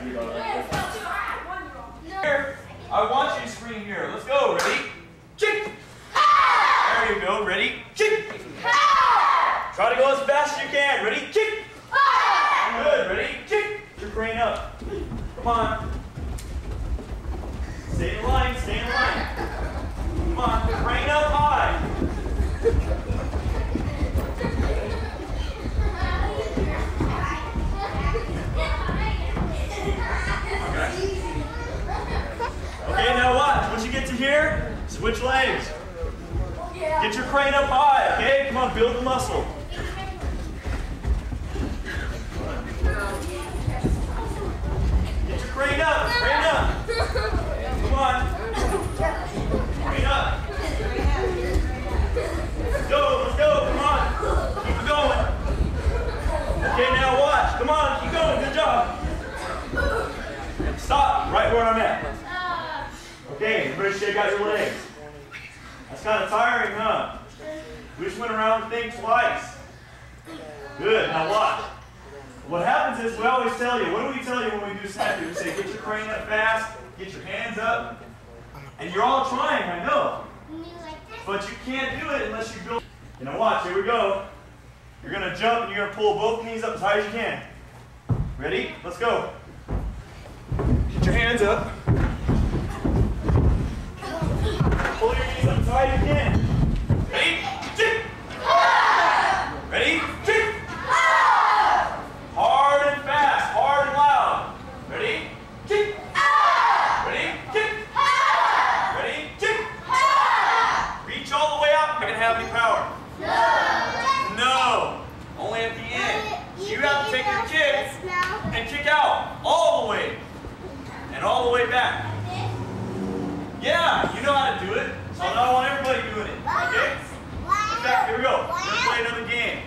3 dollars. Here, I want you to scream here. Let's go. Ready? Chick. There you go. Ready? Chick. Try to go as fast as you can. Ready? Chick. Good. Ready? Chick. Get your crane up. Come on. Stay in line. Stay in line. Come on. Crane up high. Okay, now watch. Once you get to here, switch legs. Get your crane up high, okay? Come on, build the muscle. Get your crane up, crane up. Come on. Crane up. Let's go, come on. Keep it going. Okay, now watch. Come on, keep going, good job. Stop, right where I'm at. Okay, everybody shake out your legs. That's kind of tiring, huh? We just went around the thing twice. Good, now watch. What happens is we always tell you, what do we tell you when we do snatches? We say get your crane up fast, get your hands up, and you're all trying, I know. But you can't do it unless you go. You know, watch, here we go. You're going to jump and you're going to pull both knees up as high as you can. Ready? Let's go. Get your hands up. Pull your knees up as high as you can. Ready? Chick! Ready? Chick! Hard and fast, hard and loud. Ready? Chick! Ready? Chick! Ready? Chick! Reach all the way out. Not gonna have any power. No. Only at the end. You have to take your kick and kick out all the way. And all the way back. Yeah, you know how to do it. So now I want everybody doing it. Okay? In fact, here we go. We're going to play another game.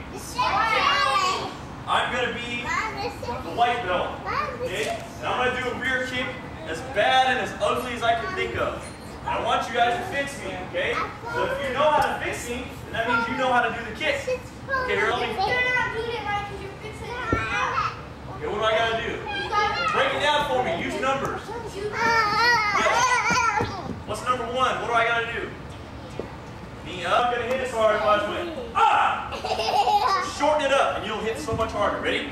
I'm going to be the white belt. Okay? And I'm going to do a rear kick as bad and as ugly as I can think of. And I want you guys to fix me, okay? So if you know how to fix me, then that means you know how to do the kick. Okay, here, let me. Okay, what do I got to do? Break it down for me. Use numbers. What's number 1? What do I got to do? Knee up. I'm going to hit as hard as I win. Ah! Shorten it up and you'll hit so much harder. Ready?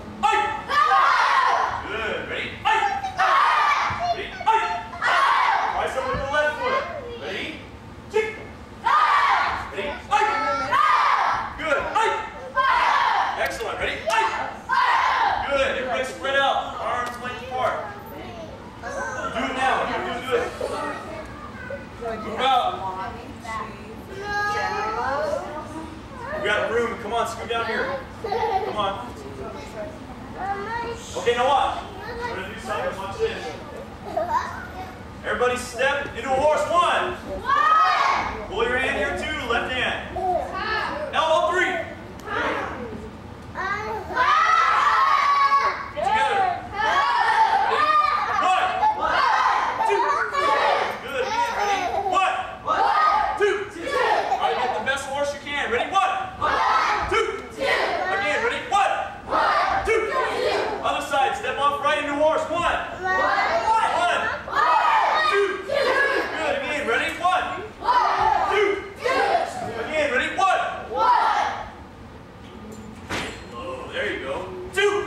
Good. Ready? Ready? Try something with the left foot. Ready? Kick. Ready? Good. Excellent. Ready? Good. Everybody spread out. Arms length apart. Do it now. You're doing good. Move out. We got room. Come on, scoot down here. Come on. Okay, now watch. We're going to do something. Watch this. Everybody step into a horse. 1. Pull your hand here, 2. Left hand. Elbow, 3. Get together. Ready? 1, 2. Good. Again. Ready? 1, 2. All right, get the best horse you can. Ready? 1, 2. Again. Ready? 1, 2. Other side. Step off right into horse. 1, 2. Good. Again. Ready? 1, 2. Again. Ready? 1. Oh, there you go. 2.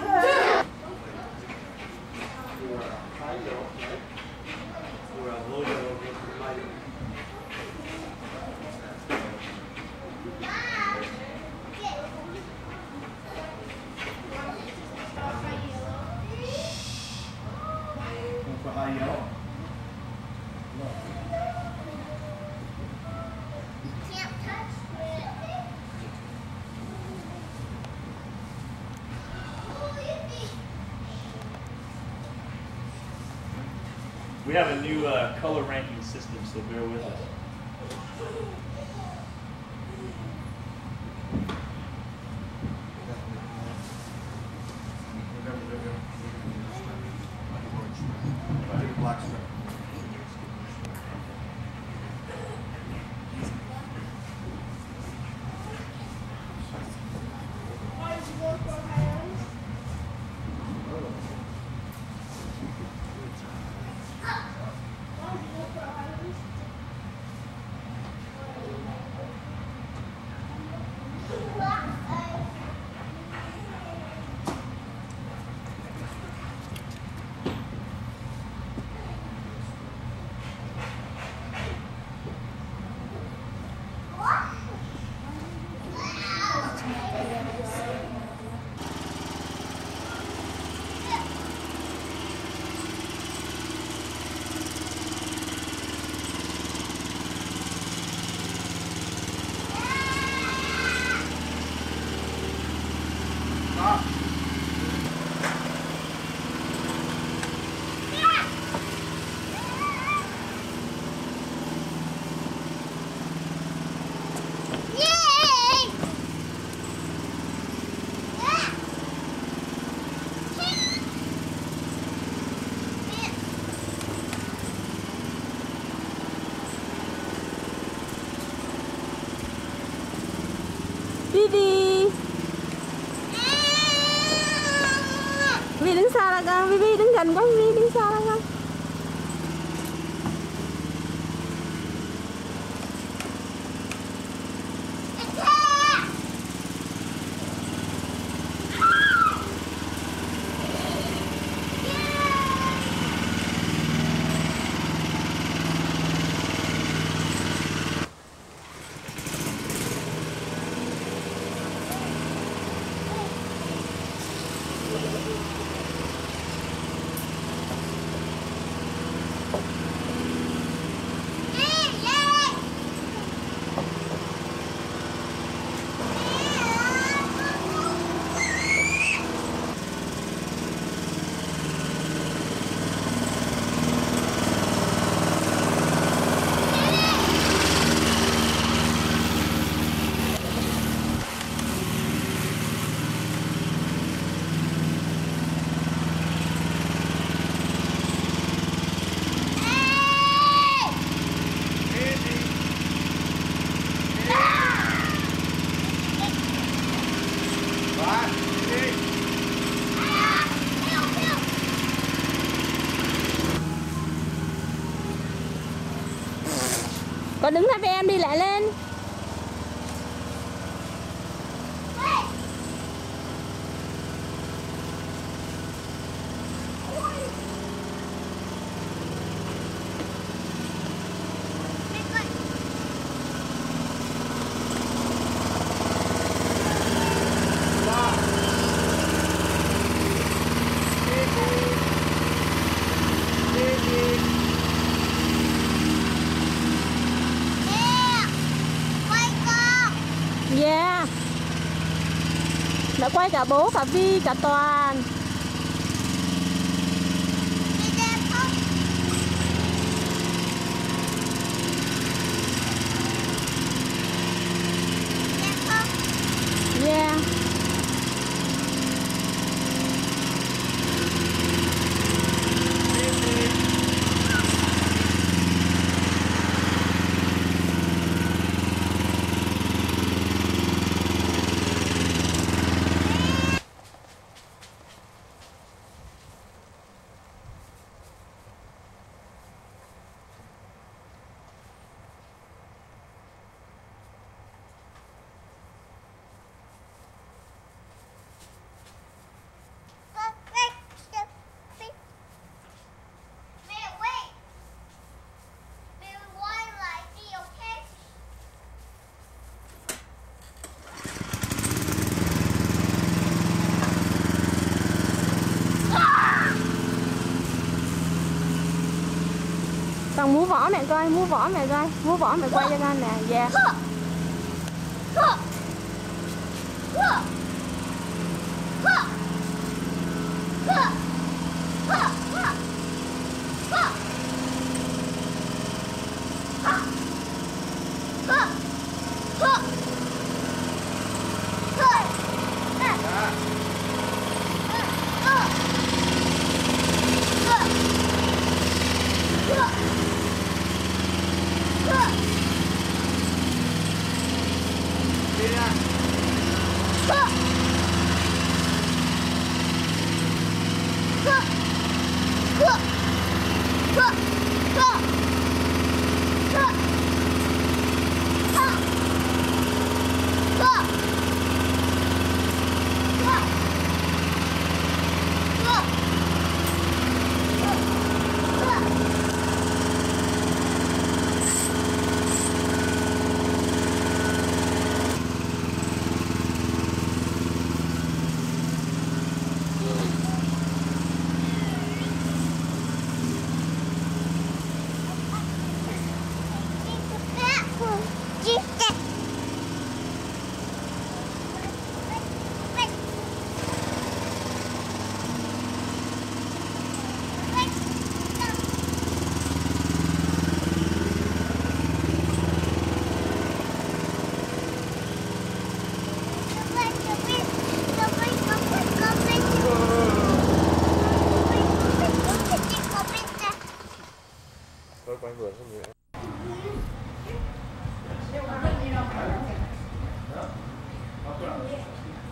We have a new color ranking system, so bear with us. Black strip. Vivi, Vivi đứng xa ra con, Vivi đứng gần quá, Vivi đứng xa ra con. Con đứng lại với em, đi lại lên. Yeah. Đã quay cả bố, cả Vi, cả Toàn. Yeah. Con múa võ mẹ coi, múa võ mẹ coi, múa võ mẹ quay cho con nè, yeah. Đi nha.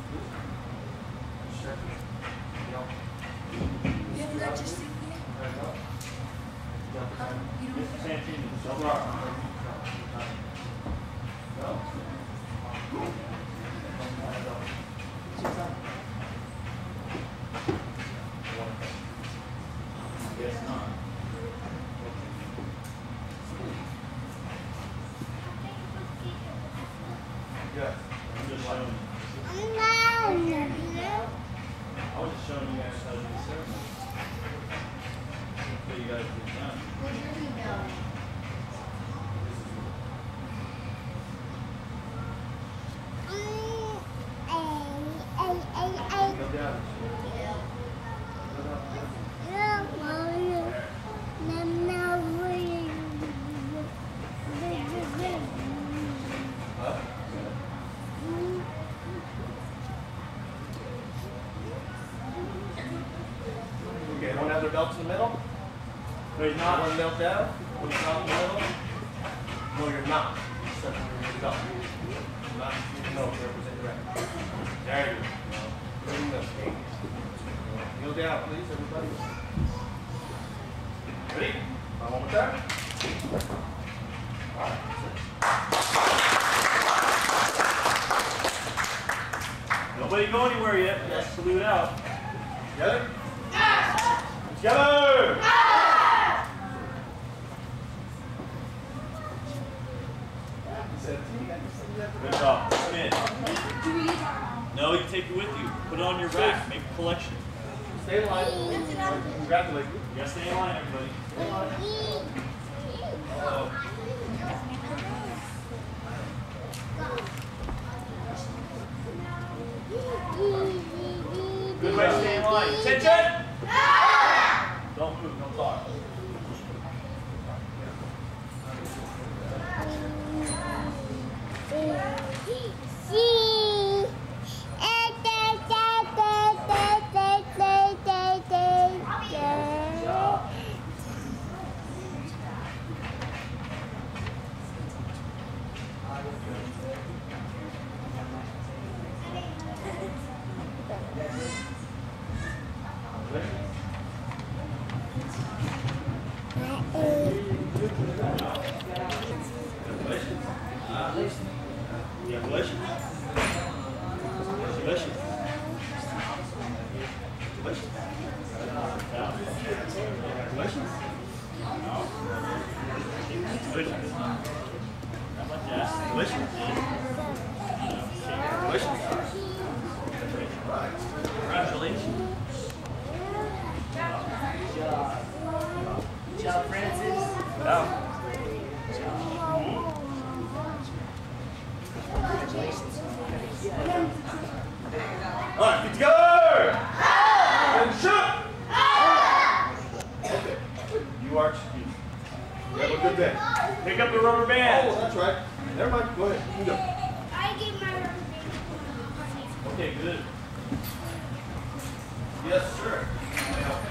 Guess not. Good. I'm just showing you. I was just showing you guys how to do the ceremony. So you guys get done. Go down. Huh? Okay, everyone have their belts in the middle? No, he's not. One belt down, one belt in the middle. No, you're not. Separate your belt. Not, no, represent your right. There you go. Bring the skate. Kneel down, please, everybody. Ready? One more time. All right. Nobody go anywhere yet. Let's salute out. Together? Together! Good job. Come in. No, you can take it with you. Put it on your rack. Make a collection. Stay in line. Congratulate you. You gotta stay in line, everybody. Good way to stay in line. Attention! Don't move, don't talk. Alright, get together! And shoot! Okay. You are excused. You have a good day. Pick up the rubber band. Oh, that's right. Never mind. Go ahead. You go. I gave my rubber band. Okay, good. Yes, sir.